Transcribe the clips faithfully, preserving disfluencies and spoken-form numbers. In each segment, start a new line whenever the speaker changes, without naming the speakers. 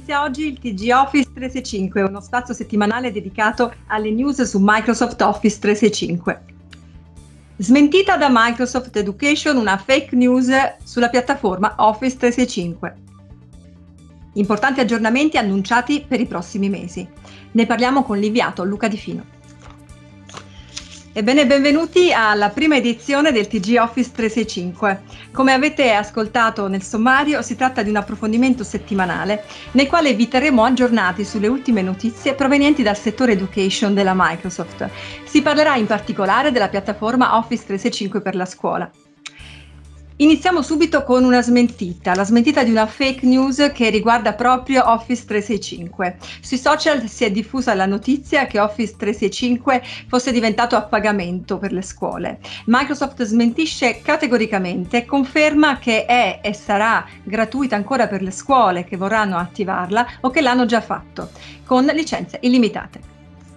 Inizia oggi il T G Office trecentosessantacinque, uno spazio settimanale dedicato alle news su Microsoft Office trecentosessantacinque. Smentita da Microsoft Education una fake news sulla piattaforma Office trecentosessantacinque. Importanti aggiornamenti annunciati per i prossimi mesi. Ne parliamo con l'inviato Luca Di Fino. Ebbene, benvenuti alla prima edizione del T G Office trecentosessantacinque. Come avete ascoltato nel sommario, si tratta di un approfondimento settimanale nel quale vi terremo aggiornati sulle ultime notizie provenienti dal settore education della Microsoft. Si parlerà in particolare della piattaforma Office trecentosessantacinque per la scuola. Iniziamo subito con una smentita, la smentita di una fake news che riguarda proprio Office trecentosessantacinque. Sui social si è diffusa la notizia che Office trecentosessantacinque fosse diventato a pagamento per le scuole. Microsoft smentisce categoricamente e conferma che è e sarà gratuita ancora per le scuole che vorranno attivarla o che l'hanno già fatto, con licenze illimitate.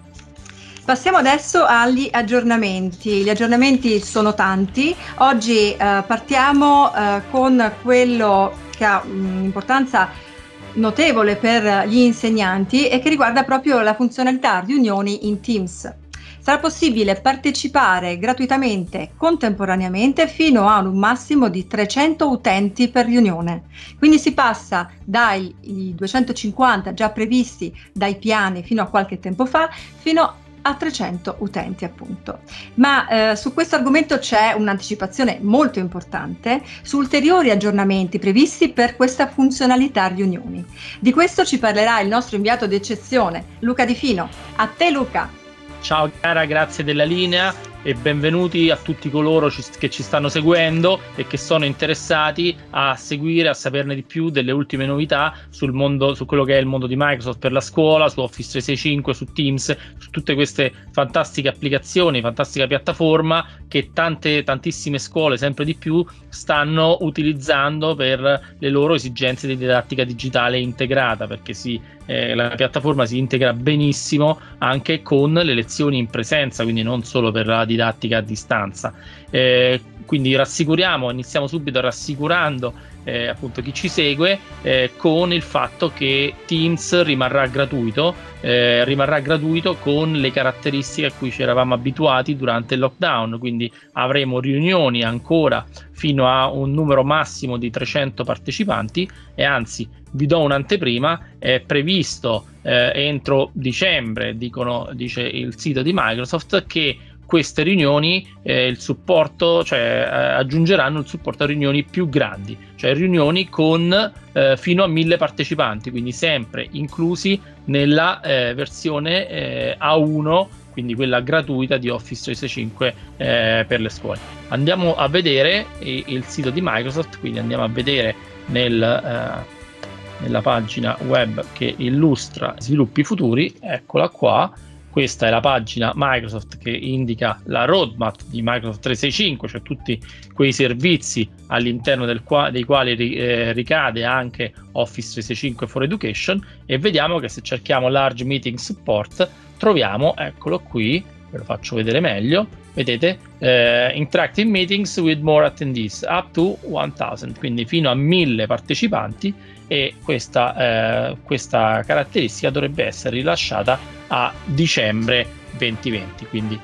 Passiamo adesso agli aggiornamenti. Gli aggiornamenti sono tanti. Oggi eh, partiamo eh, con quello che ha un'importanza notevole per gli insegnanti e che riguarda proprio la funzionalità riunioni in Teams. Sarà possibile partecipare gratuitamente contemporaneamente fino a un massimo di trecento utenti per riunione. Quindi si passa dai duecentocinquanta già previsti dai piani fino a qualche tempo fa fino a a trecento utenti, appunto. Ma eh, su questo argomento c'è un'anticipazione molto importante su ulteriori aggiornamenti previsti per questa funzionalità riunioni. Di questo ci parlerà il nostro inviato d'eccezione, Luca Di Fino. A te, Luca.
Ciao cara, grazie della linea e benvenuti a tutti coloro che ci stanno seguendo e che sono interessati a seguire, a saperne di più delle ultime novità sul mondo, su quello che è il mondo di Microsoft per la scuola, su Office trecentosessantacinque, su Teams, su tutte queste fantastiche applicazioni, fantastica piattaforma che tante tantissime scuole sempre di più stanno utilizzando per le loro esigenze di didattica digitale integrata, perché si Eh, la piattaforma si integra benissimo anche con le lezioni in presenza, quindi non solo per la didattica a distanza. Eh, quindi rassicuriamo, iniziamo subito rassicurando eh, appunto chi ci segue eh, con il fatto che Teams rimarrà gratuito, eh, rimarrà gratuito con le caratteristiche a cui ci eravamo abituati durante il lockdown, quindi avremo riunioni ancora fino a un numero massimo di trecento partecipanti e anzi vi do un'anteprima, è previsto eh, entro dicembre, dicono, dice il sito di Microsoft, che queste riunioni eh, il supporto, cioè eh, aggiungeranno il supporto a riunioni più grandi, cioè riunioni con eh, fino a mille partecipanti, quindi sempre inclusi nella eh, versione eh, A uno, quindi quella gratuita di Office trecentosessantacinque eh, per le scuole. Andiamo a vedere il, il sito di Microsoft, quindi andiamo a vedere nel eh, nella pagina web che illustra sviluppi futuri, eccola qua. Questa è la pagina Microsoft che indica la roadmap di Microsoft trecentosessantacinque, cioè tutti quei servizi all'interno del qua, dei quali eh, ricade anche Office trecentosessantacinque for Education, e vediamo che se cerchiamo Large Meeting Support troviamo, eccolo qui, ve lo faccio vedere meglio, vedete, eh, Interactive Meetings with more attendees up to mille, quindi fino a mille partecipanti, e questa, eh, questa caratteristica dovrebbe essere rilasciata a dicembre duemilaventi, quindi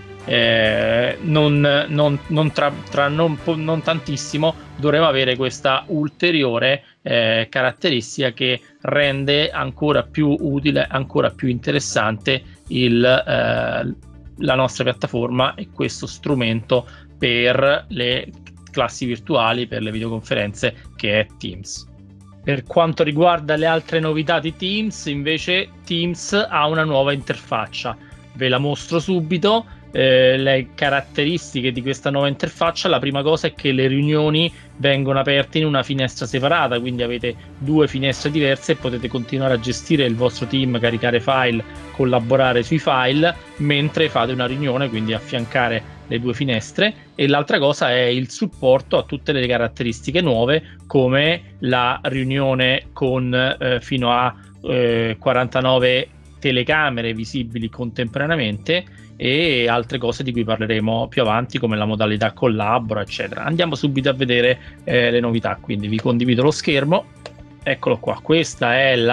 eh, non, non, non tra, tra non, non tantissimo dovremo avere questa ulteriore eh, caratteristica che rende ancora più utile, ancora più interessante il, eh, la nostra piattaforma e questo strumento per le classi virtuali, per le videoconferenze, che è Teams. Per quanto riguarda le altre novità di Teams, invece Teams ha una nuova interfaccia. Ve la mostro subito. Eh, le caratteristiche di questa nuova interfaccia: la prima cosa è che le riunioni vengono aperte in una finestra separata, quindi avete due finestre diverse e potete continuare a gestire il vostro team, caricare file, collaborare sui file mentre fate una riunione, quindi affiancare le due finestre. E l'altra cosa è il supporto a tutte le caratteristiche nuove, come la riunione con eh, fino a eh, quarantanove telecamere visibili contemporaneamente e altre cose di cui parleremo più avanti, come la modalità collabora, eccetera. Andiamo subito a vedere eh, le novità, quindi vi condivido lo schermo. Eccolo qua, questa è la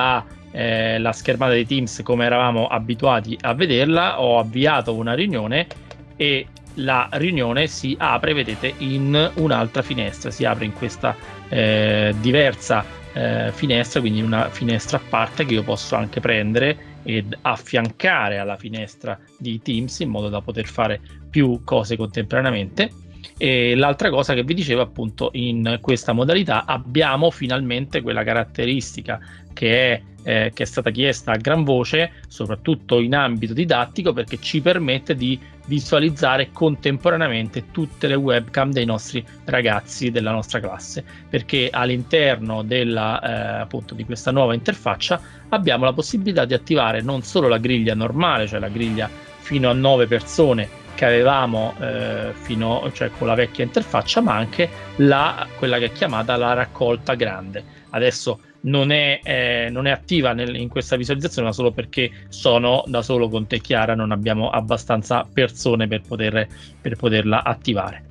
eh, la schermata di Teams come eravamo abituati a vederla, ho avviato una riunione e la riunione si apre, vedete, in un'altra finestra, si apre in questa eh, diversa eh, finestra, quindi una finestra a parte che io posso anche prendere ed affiancare alla finestra di Teams in modo da poter fare più cose contemporaneamente. E l'altra cosa che vi dicevo, appunto, in questa modalità abbiamo finalmente quella caratteristica che è, eh, che è stata chiesta a gran voce, soprattutto in ambito didattico, perché ci permette di visualizzare contemporaneamente tutte le webcam dei nostri ragazzi della nostra classe, perché all'interno della, eh, appunto, di questa nuova interfaccia abbiamo la possibilità di attivare non solo la griglia normale, cioè la griglia fino a nove persone che avevamo eh, fino, cioè con la vecchia interfaccia, ma anche la, quella che è chiamata la raccolta grande. Adesso non è, eh, non è attiva nel, in questa visualizzazione, ma solo perché sono da solo con te, Chiara, non abbiamo abbastanza persone per, poter, per poterla attivare.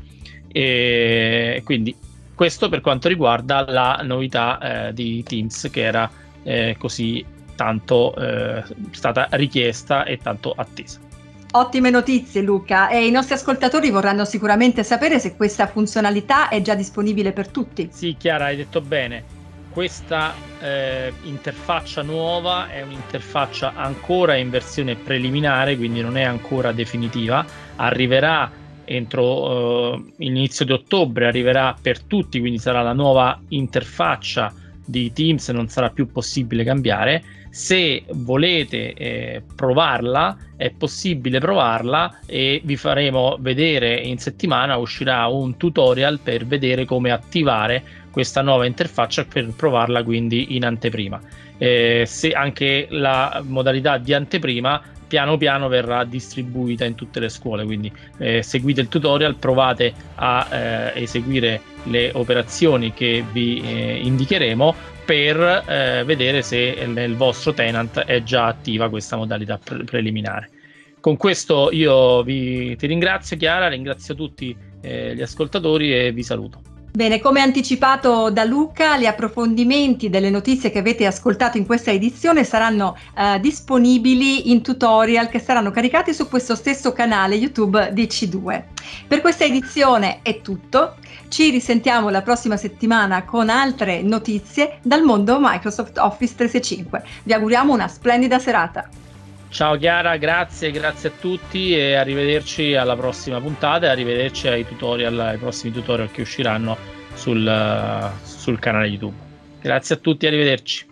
E quindi questo per quanto riguarda la novità eh, di Teams, che era eh, così tanto eh, stata richiesta e tanto attesa.
Ottime notizie, Luca, e i nostri ascoltatori vorranno sicuramente sapere se questa funzionalità è già disponibile per tutti.
Sì, Chiara, hai detto bene. Questa eh, interfaccia nuova è un'interfaccia ancora in versione preliminare, quindi non è ancora definitiva. Arriverà entro eh, l'inizio di ottobre, arriverà per tutti, quindi sarà la nuova interfaccia di Teams, non sarà più possibile cambiare. Se volete eh, provarla, è possibile provarla e vi faremo vedere in settimana, uscirà un tutorial per vedere come attivare questa nuova interfaccia, per provarla quindi in anteprima. Eh, se anche la modalità di anteprima piano piano verrà distribuita in tutte le scuole, quindi eh, seguite il tutorial, provate a eh, eseguire le operazioni che vi eh, indicheremo per eh, vedere se nel vostro tenant è già attiva questa modalità pre- preliminare. Con questo io vi ti ringrazio, Chiara, ringrazio tutti eh, gli ascoltatori e vi saluto.
Bene, come anticipato da Luca, gli approfondimenti delle notizie che avete ascoltato in questa edizione saranno eh, disponibili in tutorial che saranno caricati su questo stesso canale YouTube di C due. Per questa edizione è tutto, ci risentiamo la prossima settimana con altre notizie dal mondo Microsoft Office trecentosessantacinque. Vi auguriamo una splendida serata.
Ciao Chiara, grazie, grazie a tutti e arrivederci alla prossima puntata e arrivederci ai tutorial, ai prossimi tutorial che usciranno sul, sul canale YouTube. Grazie a tutti, arrivederci.